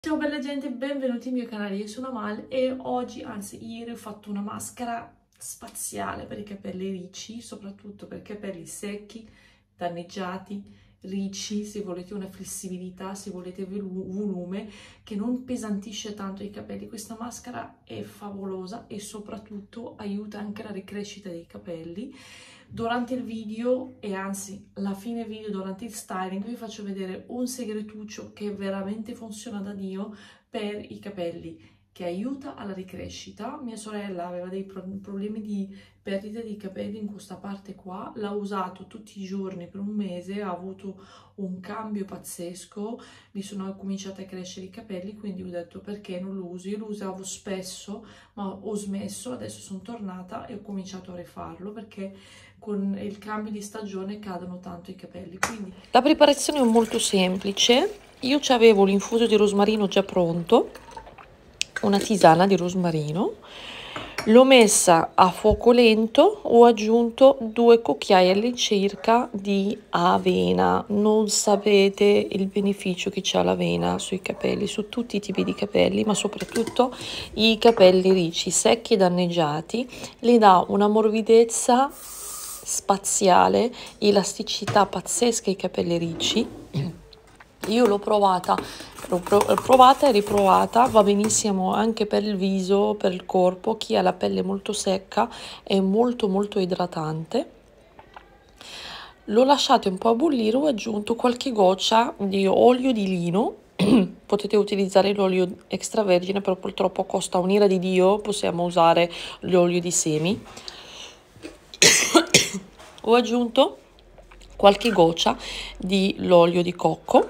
Ciao bella gente, benvenuti al mio canale, io sono Amal e oggi, anzi ieri, ho fatto una maschera spaziale per i capelli ricci, soprattutto per i capelli secchi, danneggiati, ricci, se volete una flessibilità, se volete volume, che non pesantisce tanto i capelli. Questa maschera è favolosa e soprattutto aiuta anche la ricrescita dei capelli. Durante il video e anzi alla fine video, durante il styling, vi faccio vedere un segretuccio che veramente funziona da Dio per i capelli, che aiuta alla ricrescita. Mia sorella aveva dei problemi di perdita di capelli in questa parte qua, l'ha usato tutti i giorni per un mese, ha avuto un cambio pazzesco, mi sono cominciati a crescere i capelli, quindi ho detto perché non lo uso. Io lo usavo spesso ma ho smesso, adesso sono tornata e ho cominciato a rifarlo perché con il cambio di stagione cadono tanto i capelli. Quindi la preparazione è molto semplice. Io avevo l'infuso di rosmarino già pronto, una tisana di rosmarino, l'ho messa a fuoco lento, ho aggiunto 2 cucchiai all'incirca di avena. Non sapete il beneficio che c'ha l'avena sui capelli, su tutti i tipi di capelli, ma soprattutto i capelli ricci, secchi e danneggiati. Li dà una morbidezza spaziale, elasticità pazzesca ai capelli ricci. Io l'ho provata e riprovata, va benissimo anche per il viso, per il corpo. Chi ha la pelle molto secca è molto idratante. L'ho lasciato un po' a bollire, ho aggiunto qualche goccia di olio di lino. Potete utilizzare l'olio extravergine, però purtroppo costa un'ira di Dio, possiamo usare l'olio di semi. Ho aggiunto qualche goccia di l'olio di cocco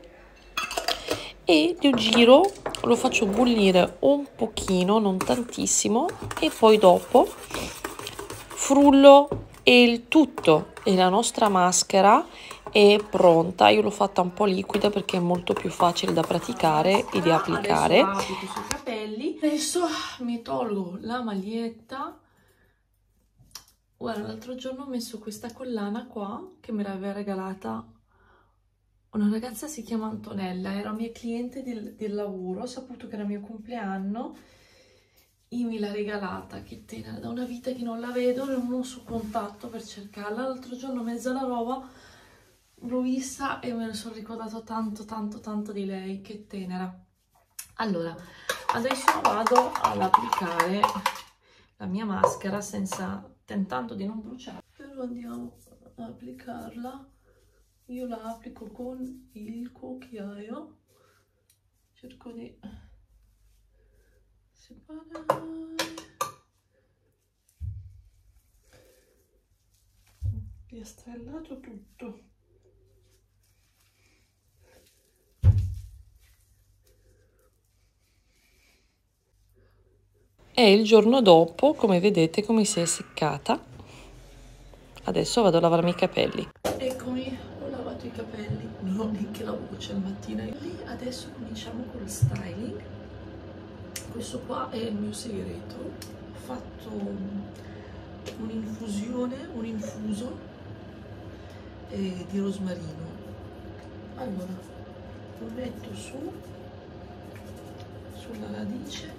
e lo giro, lo faccio bollire un pochino, non tantissimo, e poi dopo frullo e il tutto e la nostra maschera è pronta. Io l'ho fatta un po' liquida perché è molto più facile da praticare e di applicare. adesso la applico sui capelli. Adesso mi tolgo la maglietta. Guarda, l'altro giorno ho messo questa collana qua che me l'aveva regalata una ragazza, si chiama Antonella, era mia cliente del lavoro, ho saputo che era mio compleanno e me l'ha regalata. Che tenera, da una vita che non la vedo, non ho su contatto per cercarla. L'altro giorno, mezza la roba, l'ho vista e me ne sono ricordato tanto di lei. Che tenera. Allora, adesso vado ad applicare la mia maschera tentando di non bruciare, però andiamo ad applicarla. Io la applico con il cucchiaio, cerco di separare. Piastrellato tutto. E il giorno dopo, come vedete, come si è seccata. Adesso vado a lavarmi i capelli. Eccomi, ho lavato i capelli, non ho neanche la voce al mattino. Adesso cominciamo con il styling. Questo qua è il mio segreto. Ho fatto un'infusione, un infuso di rosmarino. Allora, lo metto sulla radice.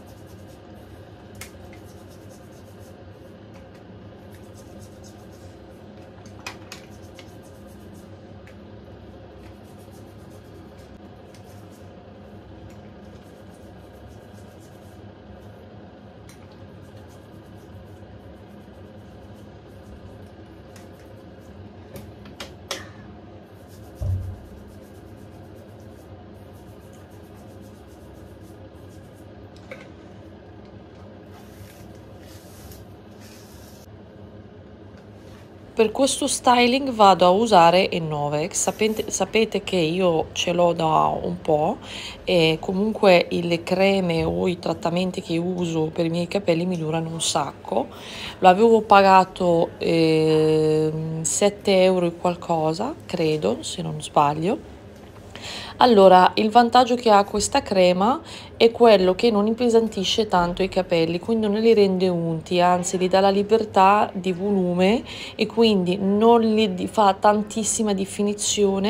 Per questo styling vado a usare il Novex. Sapete che io ce l'ho da un po' e comunque le creme o i trattamenti che uso per i miei capelli mi durano un sacco. L'avevo pagato 7 euro e qualcosa, credo, se non sbaglio. Allora, il vantaggio che ha questa crema è quello che non impesantisce tanto i capelli, quindi non li rende unti, anzi li dà la libertà di volume e quindi non li fa tantissima definizione,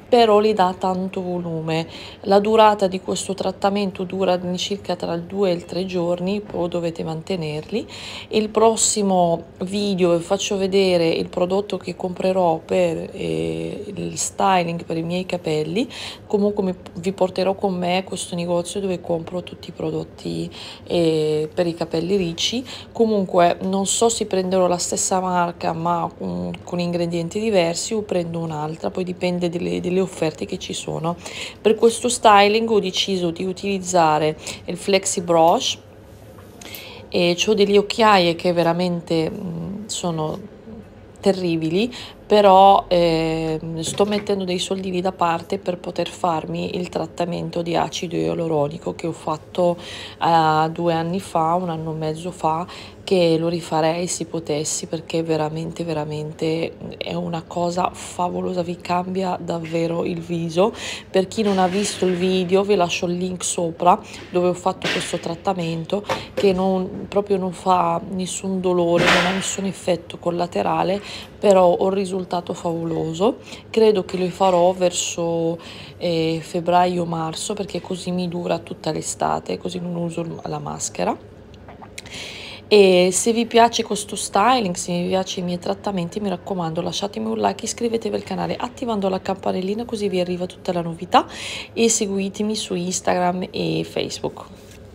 però li dà tanto volume. La durata di questo trattamento dura circa tra il 2 e il 3 giorni, poi dovete mantenerli. Il prossimo video vi faccio vedere il prodotto che comprerò per il styling per i miei capelli. Comunque vi porterò con me a questo negozio dove compro tutti i prodotti per i capelli ricci. Comunque non so se prenderò la stessa marca ma con ingredienti diversi o prendo un'altra, poi dipende delle offerte che ci sono. Per questo styling ho deciso di utilizzare il Flexi Brush e ho delle occhiaie che veramente sono terribili, però sto mettendo dei soldini da parte per poter farmi il trattamento di acido ialuronico che ho fatto 2 anni fa, 1 anno e mezzo fa, che lo rifarei se potessi, perché veramente è una cosa favolosa, vi cambia davvero il viso. Per chi non ha visto il video vi lascio il link sopra dove ho fatto questo trattamento, che proprio non fa nessun dolore, non ha nessun effetto collaterale, però ho un risultato favoloso. Credo che lo farò verso febbraio-marzo, perché così mi dura tutta l'estate, così non uso la maschera. E se vi piace questo styling, se vi piace i miei trattamenti, mi raccomando lasciatemi un like, iscrivetevi al canale attivando la campanellina così vi arriva tutta la novità, e seguitemi su Instagram e Facebook.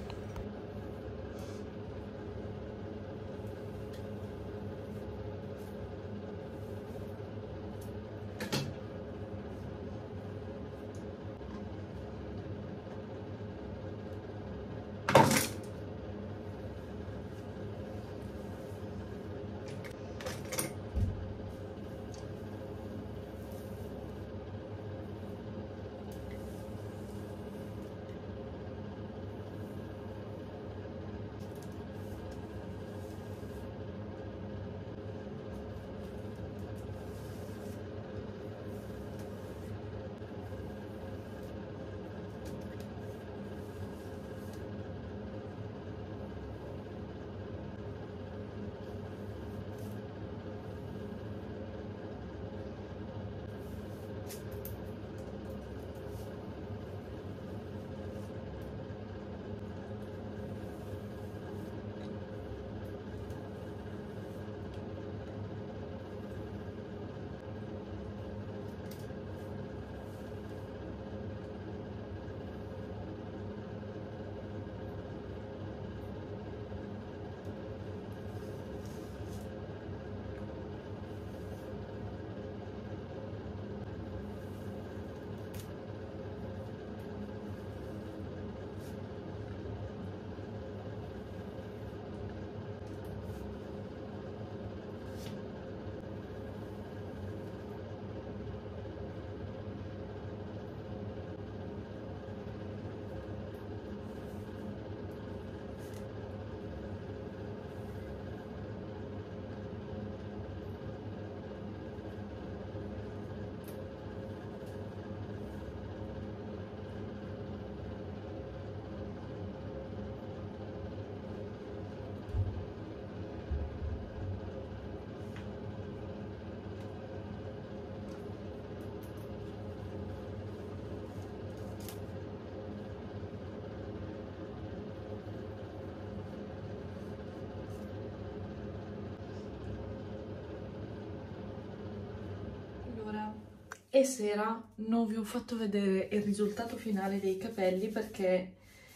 E sera non vi ho fatto vedere il risultato finale dei capelli perché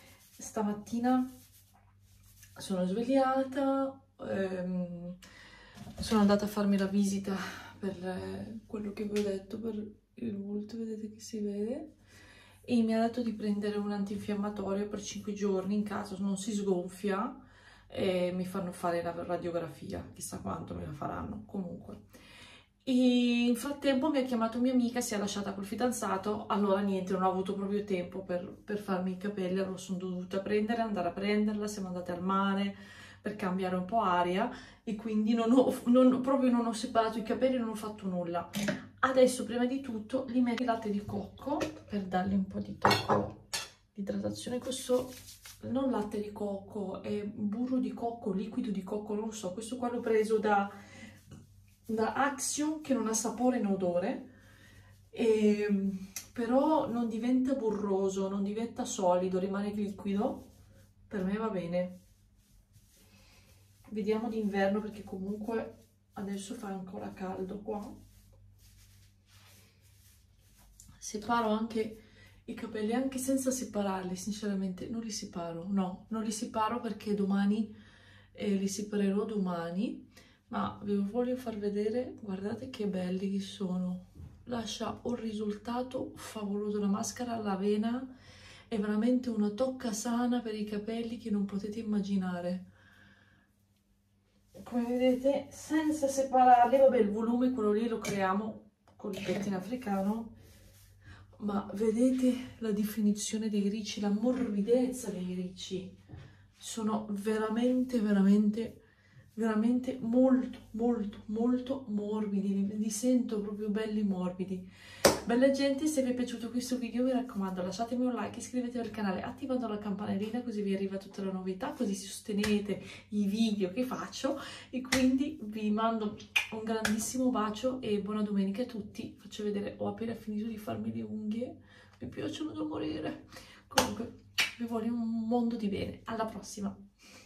stamattina sono svegliata, sono andata a farmi la visita per quello che vi ho detto, per il volto, vedete che si vede, e mi ha detto di prendere un antinfiammatorio per 5 giorni in caso non si sgonfia, e mi fanno fare la radiografia, chissà quanto me la faranno comunque. E in frattempo mi ha chiamato mia amica, si è lasciata col fidanzato, allora niente, non ho avuto proprio tempo per farmi i capelli, allora sono dovuta andare a prenderla, siamo andate al mare per cambiare un po' aria e quindi proprio non ho separato i capelli, non ho fatto nulla. Adesso prima di tutto li metto il latte di cocco per dargli un po' di tocco di idratazione. Questo non latte di cocco, è burro di cocco, liquido di cocco, non so, questo qua l'ho preso da Axiom, che non ha sapore né odore, Però non diventa burroso, non diventa solido, rimane liquido, per me va bene. Vediamo d'inverno perché comunque adesso fa ancora caldo qua. Separo anche i capelli, anche senza separarli, sinceramente non li separo, no, non li separo perché domani li separerò domani, ma ve lo voglio far vedere, guardate che belli che sono. Lascia un risultato favoloso, la maschera all'avena è veramente una tocca sana per i capelli che non potete immaginare. Come vedete, senza separarli, vabbè, il volume quello lì lo creiamo con il pettine africano, ma vedete la definizione dei ricci, la morbidezza dei ricci, sono veramente molto morbidi, li sento proprio belli morbidi. Bella gente, se vi è piaciuto questo video mi raccomando lasciatemi un like, iscrivetevi al canale attivando la campanellina così vi arriva tutta la novità, così sostenete i video che faccio, e quindi vi mando un grandissimo bacio e buona domenica a tutti. Faccio vedere, ho appena finito di farmi le unghie, mi piacciono da morire. Comunque vi voglio un mondo di bene, alla prossima.